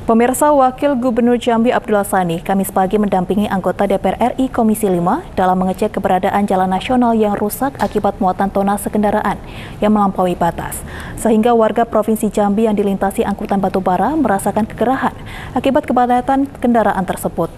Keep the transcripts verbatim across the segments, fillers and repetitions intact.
Pemirsa, Wakil Gubernur Jambi Abdullah Sani Kamis pagi mendampingi anggota D P R R I Komisi lima dalam mengecek keberadaan jalan nasional yang rusak akibat muatan tonnase kendaraan yang melampaui batas. Sehingga warga Provinsi Jambi yang dilintasi angkutan batubara merasakan kegerahan akibat kepadatan kendaraan tersebut.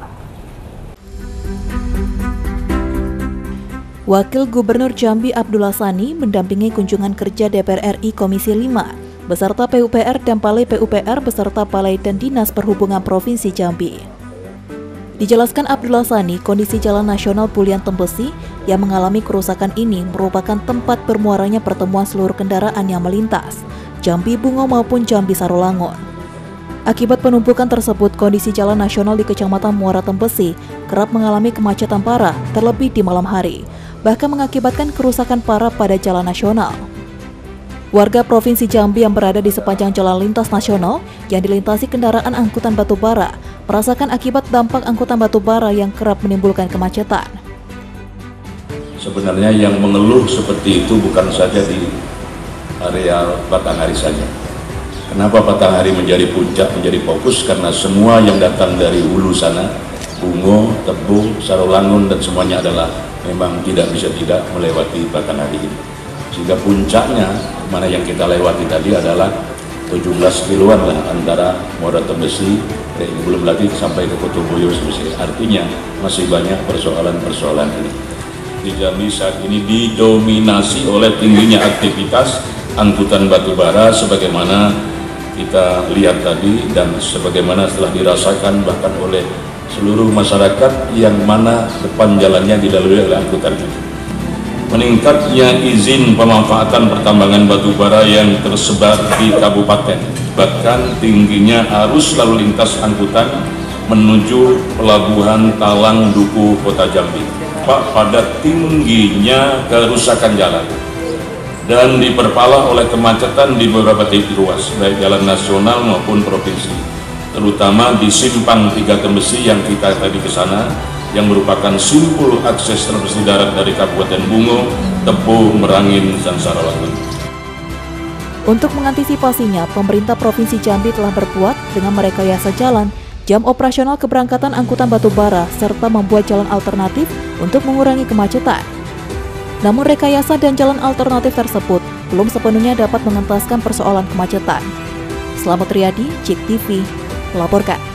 Wakil Gubernur Jambi Abdullah Sani mendampingi kunjungan kerja D P R R I Komisi lima beserta P U P R dan Balai P U P R beserta Balai dan Dinas Perhubungan Provinsi Jambi. Dijelaskan Abdullah Sani, kondisi Jalan Nasional Bulian Tembesi yang mengalami kerusakan ini merupakan tempat bermuaranya pertemuan seluruh kendaraan yang melintas, Jambi Bungo maupun Jambi Sarolangun. Akibat penumpukan tersebut, kondisi Jalan Nasional di Kecamatan Muara Tembesi kerap mengalami kemacetan parah, terlebih di malam hari, bahkan mengakibatkan kerusakan parah pada Jalan Nasional. Warga Provinsi Jambi yang berada di sepanjang jalan lintas nasional yang dilintasi kendaraan angkutan batubara merasakan akibat dampak angkutan batubara yang kerap menimbulkan kemacetan. Sebenarnya yang mengeluh seperti itu bukan saja di area Batanghari saja. Kenapa Batanghari menjadi puncak, menjadi fokus? Karena semua yang datang dari hulu sana, Bungo, Tebu, Sarolangun dan semuanya adalah memang tidak bisa tidak melewati Batanghari ini. Sehingga puncaknya mana yang kita lewati tadi adalah tujuh belas kiloan lah antara Muara Tembesi, eh, belum lagi sampai ke Kutubuyo. Artinya masih banyak persoalan-persoalan ini. Di Jambi saat ini didominasi oleh tingginya aktivitas angkutan batubara sebagaimana kita lihat tadi dan sebagaimana setelah dirasakan bahkan oleh seluruh masyarakat yang mana depan jalannya dilalui oleh angkutan itu. Meningkatnya izin pemanfaatan pertambangan batubara yang tersebar di kabupaten, bahkan tingginya arus lalu lintas angkutan menuju pelabuhan Talang Duku Kota Jambi. Pak, pada tingginya kerusakan jalan dan diperparah oleh kemacetan di beberapa titik ruas, baik jalan nasional maupun provinsi, terutama di Simpang Tiga Tembesi yang kita tadi ke sana, yang merupakan simpul akses terbesi darat dari Kabupaten Bungo, Tebu, Merangin, dan Sarolangun. Untuk mengantisipasinya, pemerintah Provinsi Jambi telah berbuat dengan merekayasa jalan, jam operasional keberangkatan angkutan batubara, serta membuat jalan alternatif untuk mengurangi kemacetan. Namun rekayasa dan jalan alternatif tersebut belum sepenuhnya dapat mengentaskan persoalan kemacetan. Selamat Riyadi, Cik T V, melaporkan.